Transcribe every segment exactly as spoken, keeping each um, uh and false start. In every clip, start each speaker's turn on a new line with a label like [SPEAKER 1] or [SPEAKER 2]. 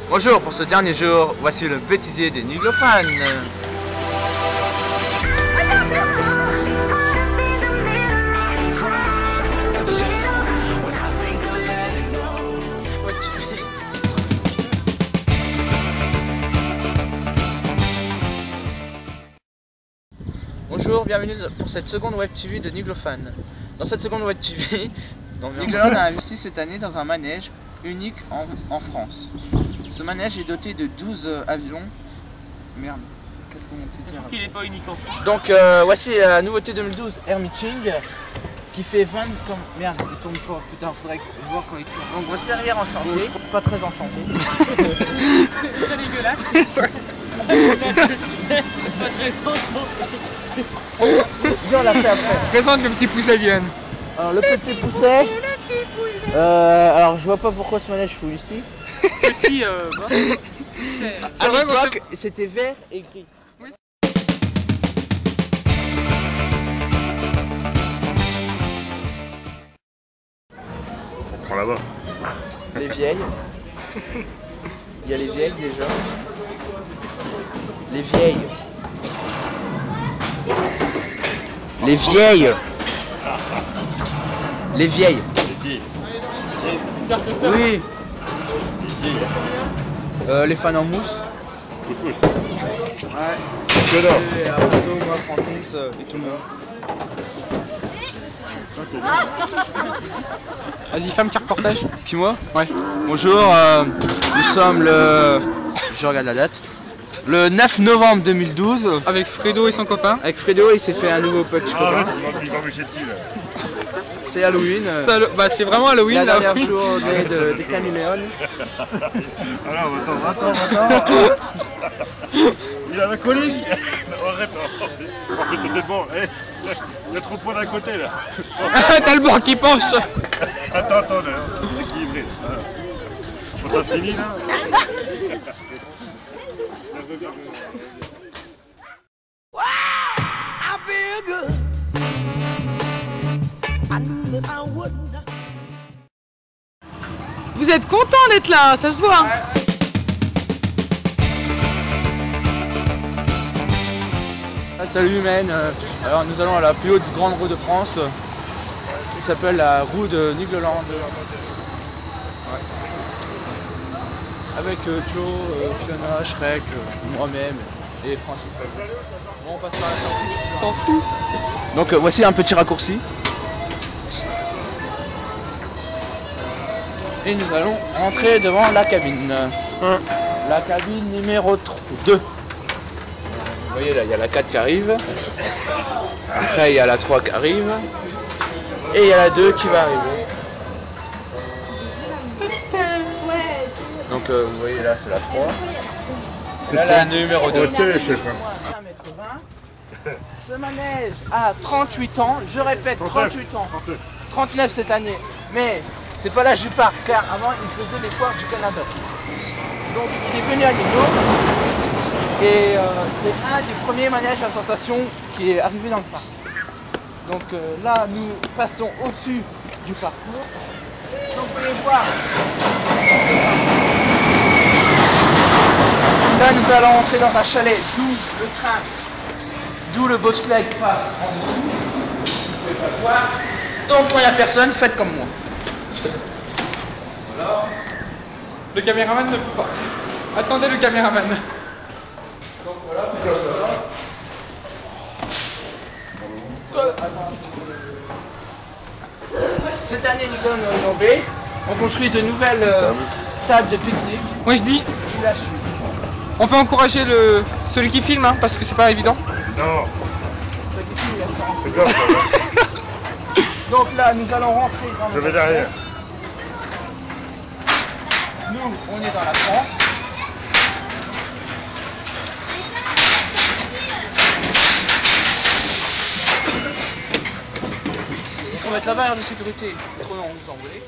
[SPEAKER 1] Bonjour, pour ce dernier jour, voici le bêtisier des Niglophanes. Bonjour, bienvenue pour cette seconde web T V de Niglophane. Dans cette seconde web T V, Niglophane a investi cette année dans un manège unique en, en France. Ce manège est doté de douze euh, avions. Merde, qu'est-ce qu'on peut dire?
[SPEAKER 2] Il n'est pas unique en France.
[SPEAKER 1] Donc euh, voici la nouveauté deux mille douze Air Meeting qui fait vingt comme... Merde, il tourne pas, putain, faudrait voir quand il tourne. Donc voici l'arrière enchanté, pas très enchanté.
[SPEAKER 2] C'est très dégueulasse. Pas très enchanté.
[SPEAKER 1] Viens, on l'a fait après.
[SPEAKER 3] Présente le petit pousset Lyon.
[SPEAKER 1] Alors le petit pousset. Euh, alors je vois pas pourquoi ce manège fout ici.
[SPEAKER 2] Petit, euh, bah,
[SPEAKER 1] à l'époque, c'était vert et gris.
[SPEAKER 3] Oui.
[SPEAKER 4] On prend là-bas.
[SPEAKER 1] Les vieilles. Il y a les vieilles déjà. Les vieilles. Les vieilles. Les vieilles. Oui. Euh, les fans en mousse.
[SPEAKER 4] Couscous.
[SPEAKER 1] Ouais.
[SPEAKER 4] Que non.
[SPEAKER 1] Et Arnaud, moi, Francis euh, et tout le monde.
[SPEAKER 3] Vas-y, femme qui reportage.
[SPEAKER 1] Qui moi?
[SPEAKER 3] Ouais.
[SPEAKER 1] Bonjour, euh, nous sommes le... Je regarde la date. Le neuf novembre deux mille douze.
[SPEAKER 3] Avec Fredo et son copain.
[SPEAKER 1] Avec Fredo, il s'est fait un nouveau petit
[SPEAKER 4] Ah
[SPEAKER 1] copain.
[SPEAKER 4] ouais, il va bouger dessus là.
[SPEAKER 1] C'est Halloween. euh,
[SPEAKER 3] Ça, bah, c'est vraiment Halloween
[SPEAKER 1] La
[SPEAKER 3] là.
[SPEAKER 1] dernière journée de, des caméléons.
[SPEAKER 4] Alors, attends, attends, attends. Il a la colique. Arrête. En fait, c'était bon. Eh, il y a trop de points d'un côté là.
[SPEAKER 3] T'as le bord qui penche.
[SPEAKER 4] Attends, attends, là. C'est équilibré. On a fini là.
[SPEAKER 3] Vous êtes content d'être là, ça se voit.
[SPEAKER 1] Ah, salut humaine. euh, Alors nous allons à la plus haute grande roue de France. euh, Qui s'appelle la roue de Nigloland. Ouais. Avec euh, Joe, euh, Fiona, Shrek, euh, moi-même et Francis Pablo. Bon, on passe par la sortie.
[SPEAKER 3] S'en fout.
[SPEAKER 1] Donc euh, voici un petit raccourci. Et nous allons entrer devant la cabine.
[SPEAKER 3] Hein.
[SPEAKER 1] La cabine numéro deux. Vous voyez là, il y a la quatre qui arrive. Après, il y a la trois qui arrive. Et il y a la deux qui va arriver. Donc euh, vous voyez là, c'est la trois. Là, la numéro deux. Ce manège a trente-huit ans, je répète trente-huit ans, trente-neuf cette année, mais c'est pas l'âge du parc car avant il faisait les foires du Canada. Donc il est venu à Niglo et euh, c'est un des premiers manèges à sensation qui est arrivé dans le parc. Donc euh, là nous passons au-dessus du parcours. Donc vous pouvez voir. Là nous allons entrer dans un chalet, d'où le train. D'où le bobsleigh passe en dessous. Vous pouvez pas le voir. Donc quand il n'y a personne, faites comme moi. Voilà.
[SPEAKER 3] Le caméraman ne peut pas. Attendez le caméraman.
[SPEAKER 1] Donc voilà, faites comme ça. Euh, attends. Cette année, Nigloland a innové. On construit de nouvelles euh, tables de pique-nique.
[SPEAKER 3] Moi je dis,
[SPEAKER 1] Et là, je suis.
[SPEAKER 3] on peut encourager le celui qui filme hein, parce que c'est pas évident.
[SPEAKER 4] Non. C'est bien ça. Hein.
[SPEAKER 1] Donc là, nous allons rentrer dans le...
[SPEAKER 4] Je vais derrière.
[SPEAKER 1] Nous, on est dans la France. Donc on va être la barrière de sécurité. Trop long, vous envolez.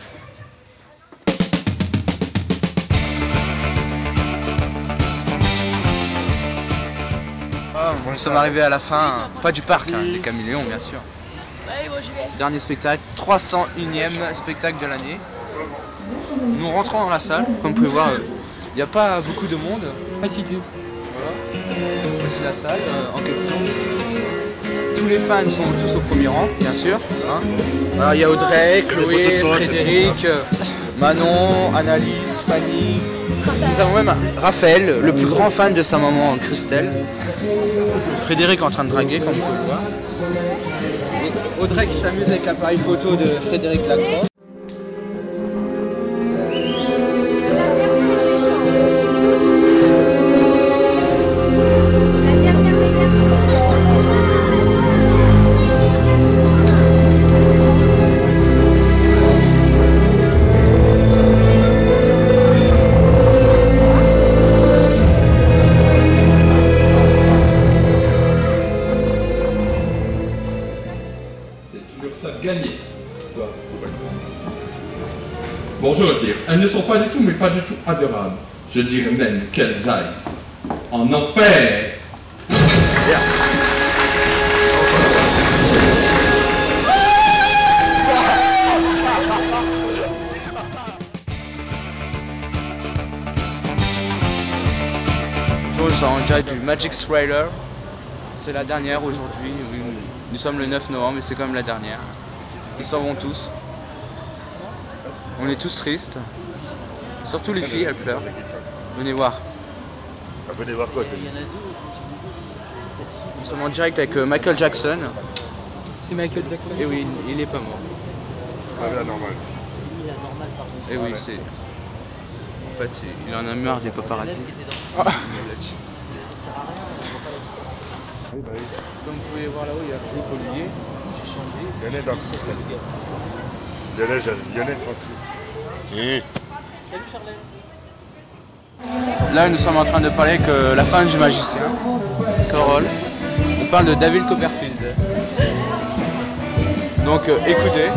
[SPEAKER 1] Ah, nous sommes arrivés à la fin, pas du parc, hein, des caméléons bien sûr. Dernier spectacle, trois cent unième spectacle de l'année. Nous rentrons dans la salle, comme vous pouvez voir, euh, Il n'y a pas beaucoup de monde.
[SPEAKER 2] Ah si tu.
[SPEAKER 1] Voilà. Voici la salle euh, en question. Tous les fans sont tous au premier rang, bien sûr. Hein. Alors il y a Audrey, Chloé, Frédéric, euh, Manon, Annalise, Fanny. Nous avons même Raphaël, le plus grand fan de sa maman Christelle. Frédéric en train de draguer, comme vous pouvez le voir. Audrey qui s'amuse avec l'appareil photo de Frédéric Lacroix.
[SPEAKER 5] Gagner. Bon, je retire. Elles ne sont pas du tout, mais pas du tout adorables. Je dirais même qu'elles aillent en enfer.
[SPEAKER 1] Yeah. Tous en direct du Magic Trailer. C'est la dernière aujourd'hui. Nous sommes le neuf novembre et c'est quand même la dernière. Ils s'en vont tous. On est tous tristes. Surtout les filles, elles pleurent. Venez voir.
[SPEAKER 4] Ah, venez voir quoi, c'est
[SPEAKER 1] Nous sommes en direct avec euh, Michael Jackson.
[SPEAKER 2] C'est Michael Jackson.
[SPEAKER 1] Et oui, il, il est pas mort.
[SPEAKER 4] Ah, la normale.
[SPEAKER 1] Et oui, c'est... En fait, il en a marre des paparazzi.
[SPEAKER 2] Ah.
[SPEAKER 1] Comme vous pouvez voir là-haut, il y a Philippe Olivier.
[SPEAKER 4] Lionel dans le Lionel, Lionel tranquille.
[SPEAKER 1] Là, nous sommes en train de parler avec euh, la femme du magicien, Carole. On parle de David Copperfield. Donc, euh, écoutez.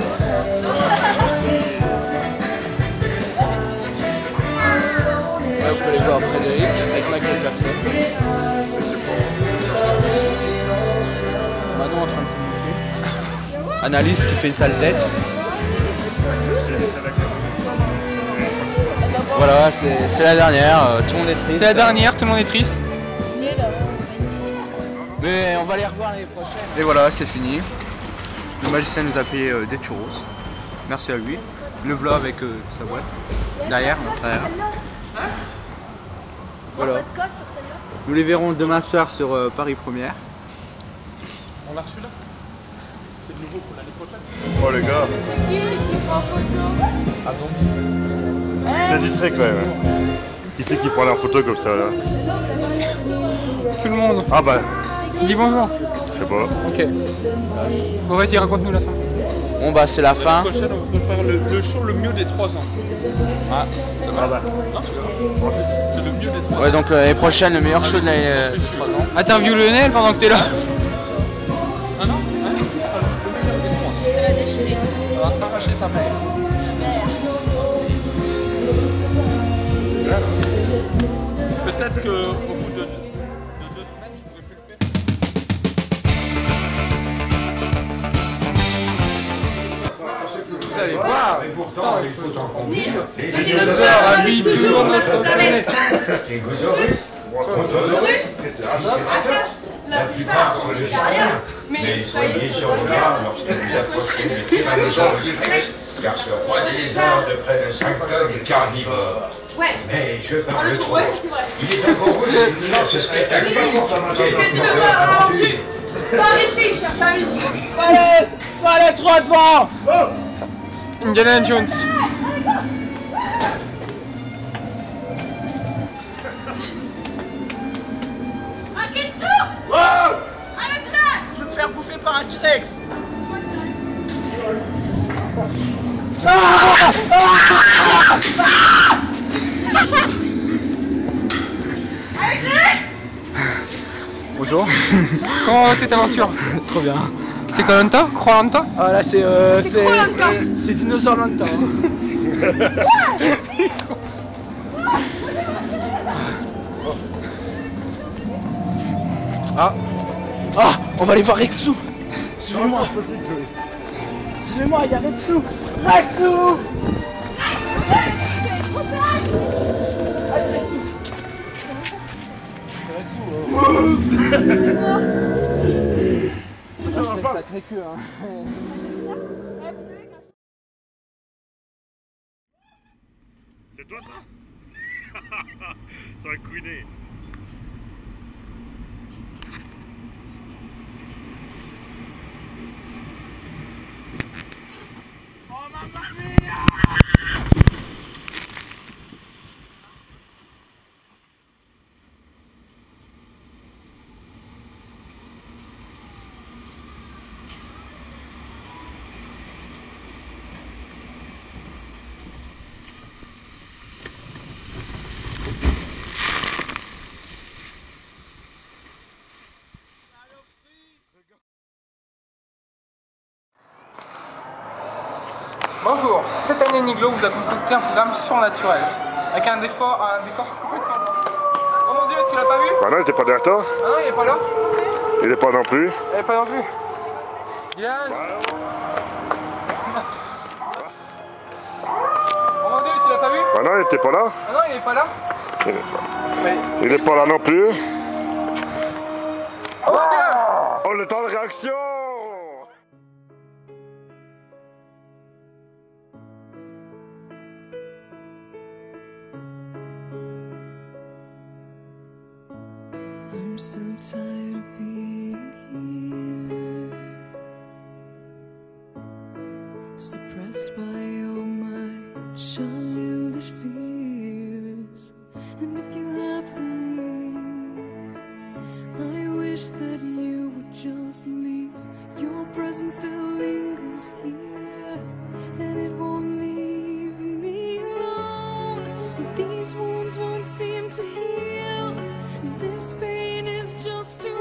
[SPEAKER 1] Là, vous pouvez voir Frédéric avec Michael Jackson. Manon en train de se moucher. Annalise qui fait une sale tête. Voilà, c'est la dernière, euh, tout le monde est triste.
[SPEAKER 2] C'est la dernière, tout le monde est triste.
[SPEAKER 1] Mais on va les revoir l'année prochaine. Et voilà, c'est fini. Le magicien nous a payé euh, des churros. Merci à lui. Le vlog avec euh, sa boîte. Derrière, derrière. Voilà. Nous les verrons demain soir sur euh, Paris Première.
[SPEAKER 3] On l'a reçu là. C'est de nouveau pour l'année prochaine.
[SPEAKER 4] Oh les gars,
[SPEAKER 6] Qui est-ce qui prend photo?
[SPEAKER 3] Ah zombie.
[SPEAKER 4] c'est distrait quand même. Hein. Qui c'est qui prend la photo comme ça là?
[SPEAKER 2] Tout le monde.
[SPEAKER 4] Ah bah,
[SPEAKER 2] Dis bonjour.
[SPEAKER 4] je sais pas.
[SPEAKER 2] Ok. Bon, vas-y, raconte-nous la fin.
[SPEAKER 1] Bon bah c'est la fin.
[SPEAKER 3] L'année prochaine, on prépare le, le show le mieux des trois ans.
[SPEAKER 1] Ah.
[SPEAKER 3] Ça va?
[SPEAKER 4] Ah bah.
[SPEAKER 3] Non, c'est vrai. C'est le mieux des trois ans.
[SPEAKER 1] Ouais, donc euh, l'année prochaine, le meilleur show de l'année euh, de trois ans.
[SPEAKER 2] Interview Lionel pendant que t'es là.
[SPEAKER 3] Ah non? Hein? Le meilleur des trois.
[SPEAKER 6] Ça va déchirer.
[SPEAKER 3] On va arracher sa mère. Peut-être qu'au bout de, de deux semaines, je pourrais plus le faire.
[SPEAKER 2] Vous allez voir, mais pourtant il faut en convenir. Les dinosaures habitent toujours notre planète.
[SPEAKER 7] Stégosaurus, Brontosaurus, Triceratops, la plupart sont végétariens, mais soyez sur vos gardes lorsque vous approchez des tyrannosaures Rex, car ce roi des lézards de près de cinq tonnes est carnivore.
[SPEAKER 6] Ouais.
[SPEAKER 7] Mais je
[SPEAKER 6] Oh,
[SPEAKER 7] parle
[SPEAKER 6] le
[SPEAKER 7] trop.
[SPEAKER 6] ouais, c'est vrai.
[SPEAKER 7] Il est encore heureux de découvrir ce spectacle.
[SPEAKER 6] Que tu veux voir à l'envers? Par ici, cher ami.
[SPEAKER 1] Allez, faut aller droit devant.
[SPEAKER 2] Indiana Jones.
[SPEAKER 6] À quel tour?
[SPEAKER 1] Oh,
[SPEAKER 6] Arrête là.
[SPEAKER 1] je vais me faire bouffer par un T-Rex. Bonjour.
[SPEAKER 2] Comment va cette aventure?
[SPEAKER 1] Trop bien.
[SPEAKER 2] C'est Koh-Lanta? Koh-Lanta?
[SPEAKER 1] Ah là c'est euh,
[SPEAKER 6] C'est
[SPEAKER 1] c'est
[SPEAKER 6] Koh-Lanta.
[SPEAKER 1] c'est Dinosaur Lanta. Ah. Ah, on va aller voir Rexou. Suivez-moi. Suivez-moi, il y a Rexou. Rexou. ferait que. Hein.
[SPEAKER 4] C'est toi ça? Ça a couiné. Oh mamma mia!
[SPEAKER 2] Bonjour, cette année Niglo vous a concocté un programme surnaturel, avec un, défort, un décor complètement blanc. Oh mon dieu, tu l'as pas vu?
[SPEAKER 4] Bah non, il était pas derrière toi.
[SPEAKER 2] Ah non, il est pas là.
[SPEAKER 4] Il est pas non plus.
[SPEAKER 2] Il est pas non plus. Dylan. Oh mon dieu, tu l'as pas vu?
[SPEAKER 4] Bah non, il était pas là.
[SPEAKER 2] Ah non, il est pas là.
[SPEAKER 4] Il est pas,
[SPEAKER 2] Mais...
[SPEAKER 4] il est pas là non plus.
[SPEAKER 2] Oh mon dieu.
[SPEAKER 4] Oh, le temps de réaction!
[SPEAKER 8] I'm so tired of being here, suppressed by all my childish fears. And if you have to leave, I wish that you would just leave. Your presence still lingers here, and it won't leave me alone. These wounds won't seem to heal. This pain is just too